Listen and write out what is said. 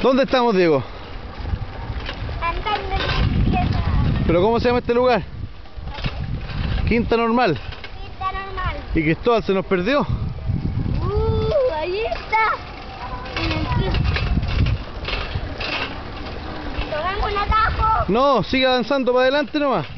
¿Dónde estamos, Diego? Andando en bicicleta. ¿Pero cómo se llama este lugar? Quinta Normal. Quinta Normal. ¿Y Cristóbal se nos perdió? Ahí está. En el piso. ¿Tomamos un atajo? No, sigue avanzando para adelante nomás.